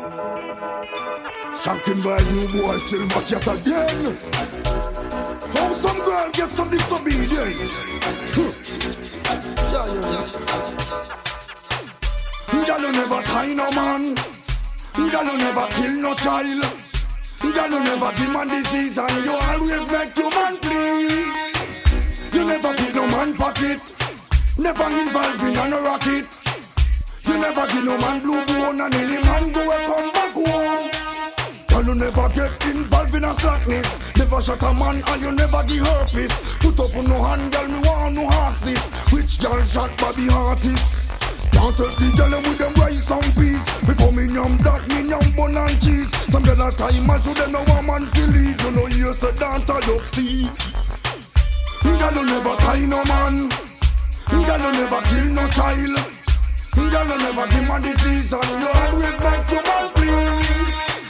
Shanking by new boy Silver Cat again. How some girl get some disobedient. Girl you never tie no man. Girl you never kill no child. Girl you never demand disease and you always make your man please. You never beat no man pocket. Never involved in no rocket. You never give no man blue bone and any man go and come back home. Girl you never get involved in a slackness. Never shot a man and you never give herpes. Put up on no hand, girl, me want no ask this. Which girl shot Bobby Artist? Can't tell the girl with them rice and peas. Before me yum that, me yum bun and cheese. Some girl a time man so them no one man feel leave. You know you say don't tie up Steve. Girl you never tie no man. Girl you never kill no child. Girl you never give man disease and you always make your man please.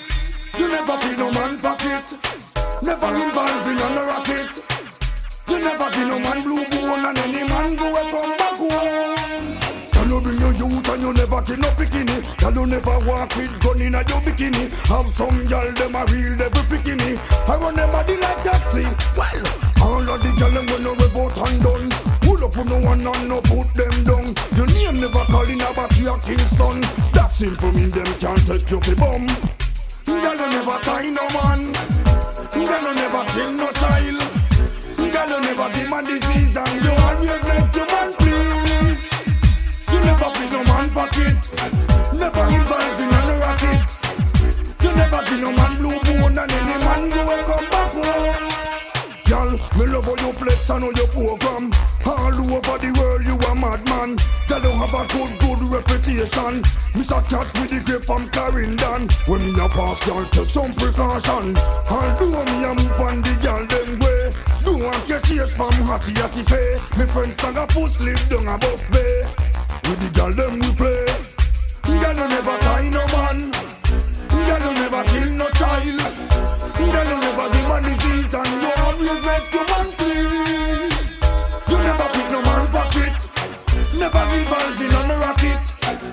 You never be no man pocket. Never involved in no rocket. You never give no man blue bone and any man go and come back home. Can you bring your youth and you never kill no bikini? Can you never walk with gun in your bikini? Have some girl them a real devil bikini. I want them body like taxi. Well, all of the girl them when you revolt and done. Pull up on no one and no put them down. Your name never call in a battery of Kingston. That simple mean them can't take you for bum. Girl you never tie no man. Girl you never kill no child. Girl you never demand disease and you always make your man please. You never beat no man pocket. Never involved in no rocket. You never give no man blue bone and any man go and come back home. Girl, me love how you flex and how you program. All over the world you a madman. Girl you have a good reputation. Mr. Cat with the grape from Clarendon. When me a pass, girl, take some precaution. Although me a move on the girl them way. Don't want catch chase from hatty fay. Me friends tag a post live down above bay. With the girl them we play. Girl you never tie no man. Girl you never kill no child. Girl you never give man disease and you always make your man please. You never pick no man pocket. Never involved in no rocket.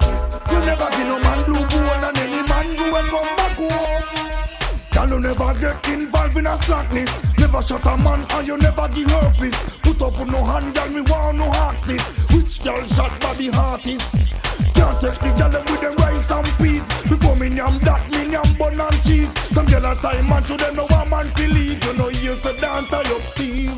You never give no man blue bone and any man go and come back home. Girl you never get involved in a slackness. Never shot a man and you never give herpes. Put up on no hand, girl, me want no ask this. Which girl shot Bobby Artist? Can't take the girl with them rice and peas. Before me yam that, me yam bun and cheese. Some girl a time man to them no one man feel leave. You know you say don't tie up Steve.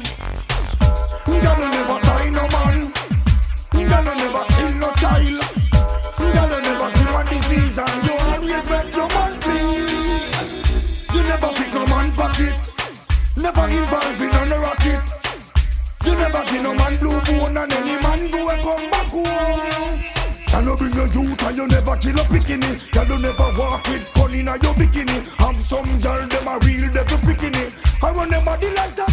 Girl you never tie no man. Girl you never kill no child. Girl you never give a disease and you always make your man please. You never pick no man pocket. Never involved in no rocket. You never give no man blue bone and any man go and come back home. Can you bring your youth and you never kill a bikini? Can you never walk with gun in your bikini? Have some girl them a real devil bikini. I want them body like that.